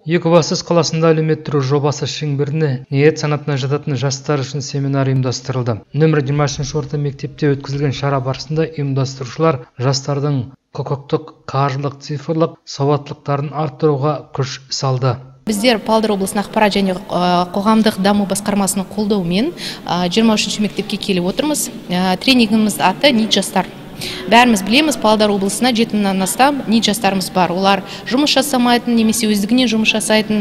Екібастұз қаласында әлеуметтік жобасы шеңберінде ниет санатына жататын жастар үшін семинар ұйымдастырылды. Нөмір 23 орта мектепте өткізілген шара барысында ұйымдастырушылар жастардың құқықтық, қаржылық, цифрлық сауаттылықтарын арттыруға күш салды. Біздер Павлодар облысының ақпарат және қоғамдық даму басқармасының қолдауымен 23 мектепке келіп отырмыз. Тренингіміз аты «Нит жастар». Бәріміз білеміз, Павлодар облысына 7 мыңнан астам нит жастарымыз бар. Олар жұмыс жасамайтын, немесе өздігінен жұмыс жасайтын,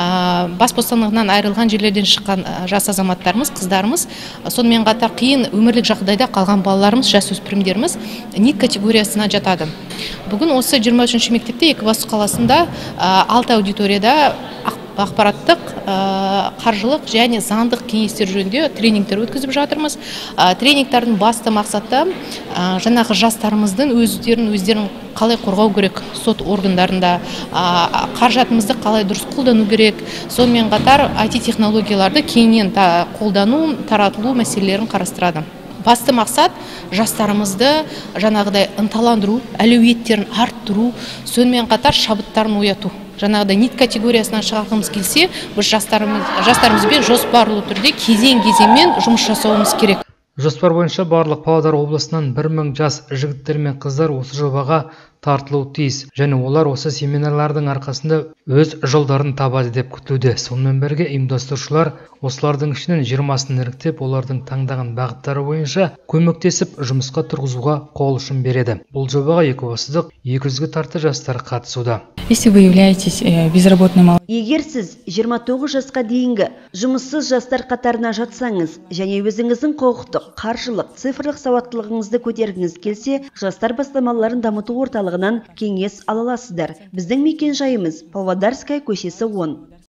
бас бостандығынан айырылған жерлерден шыққан жас азаматтарымыз, қыздарымыз, сонымен қатар қиын өмірлік жағдайда қалған балаларымыз, жасөспірімдеріміз нит категориясына жатады. Бүгін осы 23 мектепте Екібастұз қаласында 6 аудиторияда ақпараттық, қаржылық және заңдық кеңестер жөнінде тренингтер өткізіп жатырмыз. Тренингтердің басты мақсаты жаңағы жастарымыздың өздерін қалай қорғау керек сот органдарында, қаржатымызды қалай дұрыс қолдану керек, сонымен қатар IT технологияларды кеңінен қолдану, таратылу мәселелерін қарастырады. Басты мақсат жастарымызды жаңағыдай ынталандыру, әлеуеттерін арттыру, сонымен қатар шабыттарын ояту. Жаңағыдай нит категориясынан шығарғымыз келсе, біз жастарымызбен жоспарлы түрде кезең-кезеңмен жұмыс жасауымыз керек. Жоспар бойынша барлық Павлодар облысынан 1000 жас жігіттер мен қыздар осы жобаға тартылуы тиіс, және олар осы семинарлардың арқасында өз жолдарын табады деп күтілуде. Сонымен бірге ұйымдастырушылар осылардың ішінен 20-сын іріктеп, олардың таңдаған бағыттары бойынша көмектесіп, жұмысқа тұрғызуға қол ұшын береді. Бұл жобаға екібастұздық 200-ге тарта жастар қатысуда. Если вы являетесь безработным, егер сіз 29 жасқа дейінгі жұмыссыз жастар қатарына жатсаңыз және өзіңіздің құқықтық, қаржылық, цифрлық сауаттылығыңызды көтергіңіз келсе, жастар бастамаларын дамыту орталығынан кеңес ала аласыздар. Біздің мекен жайымыз Павлодарская көшесі 10.